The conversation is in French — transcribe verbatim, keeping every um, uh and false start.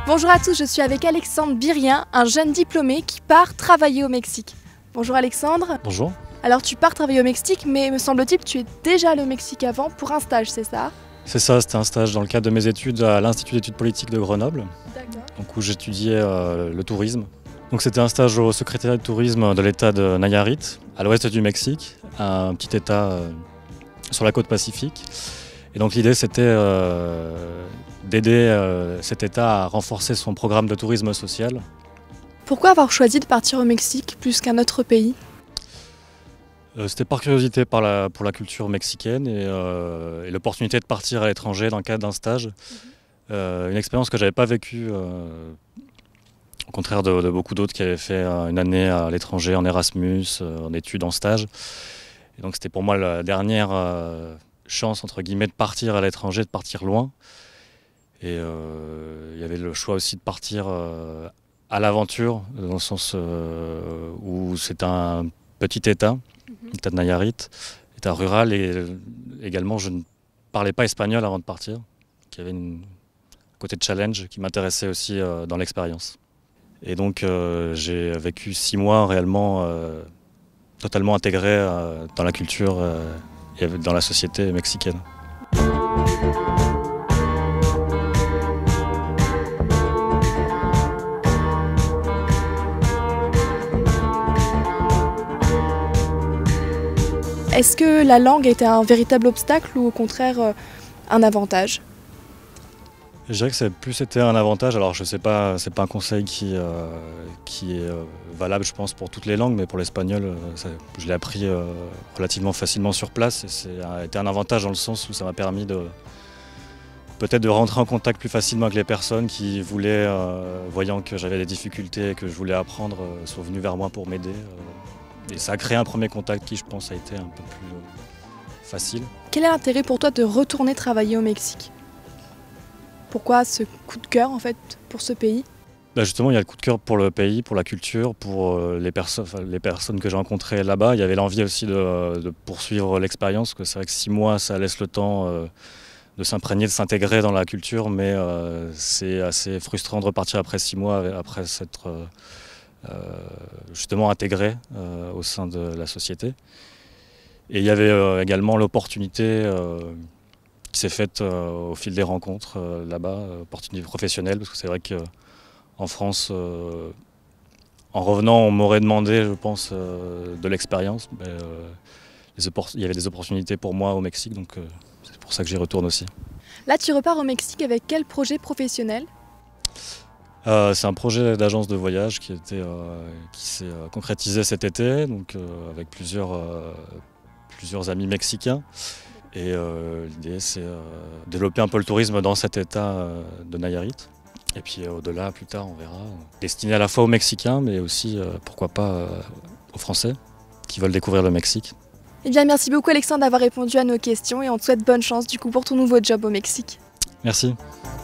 Bonjour à tous, je suis avec Alexandre Birien, un jeune diplômé qui part travailler au Mexique. Bonjour Alexandre. Bonjour. Alors tu pars travailler au Mexique, mais me semble-t-il que tu es déjà allé au Mexique avant pour un stage, c'est ça? C'est ça, c'était un stage dans le cadre de mes études à l'Institut d'études politiques de Grenoble, donc où j'étudiais euh, le tourisme. Donc c'était un stage au secrétariat de tourisme de l'État de Nayarit, à l'ouest du Mexique, un petit État euh, sur la côte pacifique. Et donc l'idée c'était euh, d'aider euh, cet État à renforcer son programme de tourisme social. Pourquoi avoir choisi de partir au Mexique plus qu'un autre pays? euh, C'était par curiosité par la, pour la culture mexicaine et, euh, et l'opportunité de partir à l'étranger dans le cadre d'un stage. Mmh. Euh, une expérience que je n'avais pas vécue, euh, au contraire de, de beaucoup d'autres qui avaient fait une année à l'étranger en Erasmus, en études, en stage. Et donc c'était pour moi la dernière euh, chance entre guillemets de partir à l'étranger, de partir loin. Et euh, il y avait le choix aussi de partir euh, à l'aventure, dans le sens euh, où c'est un petit État, mmh. État de Nayarit, État rural, et également je ne parlais pas espagnol avant de partir, qu'il y avait une côté de challenge qui m'intéressait aussi euh, dans l'expérience. Et donc euh, j'ai vécu six mois réellement euh, totalement intégré euh, dans la culture euh, et dans la société mexicaine. Est-ce que la langue était un véritable obstacle ou au contraire un avantage? Je dirais que c'est plus c'était un avantage. Alors je sais pas, c'est pas un conseil qui, euh, qui est euh, valable je pense pour toutes les langues, mais pour l'espagnol, euh, ça, je l'ai appris euh, relativement facilement sur place et ça a été un avantage dans le sens où ça m'a permis de peut-être de rentrer en contact plus facilement avec les personnes qui voulaient, euh, voyant que j'avais des difficultés et que je voulais apprendre, euh, sont venues vers moi pour m'aider. Euh, et ça a créé un premier contact qui je pense a été un peu plus euh, facile. Quel est l'intérêt pour toi de retourner travailler au Mexique? Pourquoi ce coup de cœur en fait pour ce pays? Bah justement, il y a le coup de cœur pour le pays, pour la culture, pour les, perso enfin, les personnes que j'ai rencontrées là-bas. Il y avait l'envie aussi de, de poursuivre l'expérience, que c'est vrai que six mois, ça laisse le temps euh, de s'imprégner, de s'intégrer dans la culture, mais euh, c'est assez frustrant de repartir après six mois, après s'être euh, euh, justement intégré euh, au sein de la société. Et il y avait euh, également l'opportunité euh, qui s'est faite euh, au fil des rencontres euh, là-bas, euh, opportunité professionnelle, parce que c'est vrai qu'en France, euh, en revenant, on m'aurait demandé, je pense, euh, de l'expérience. Euh, il y avait des opportunités pour moi au Mexique, donc euh, c'est pour ça que j'y retourne aussi. Là, tu repars au Mexique avec quel projet professionnel? euh, C'est un projet d'agence de voyage qui, était, euh, qui s'est euh, concrétisé cet été, donc, euh, avec plusieurs, euh, plusieurs amis mexicains. Et euh, l'idée, c'est euh, développer un peu le tourisme dans cet état euh, de Nayarit. Et puis euh, au-delà, plus tard, on verra. Destiné à la fois aux Mexicains, mais aussi, euh, pourquoi pas, euh, aux Français qui veulent découvrir le Mexique. Eh bien, merci beaucoup Alexandre d'avoir répondu à nos questions et on te souhaite bonne chance du coup pour ton nouveau job au Mexique. Merci.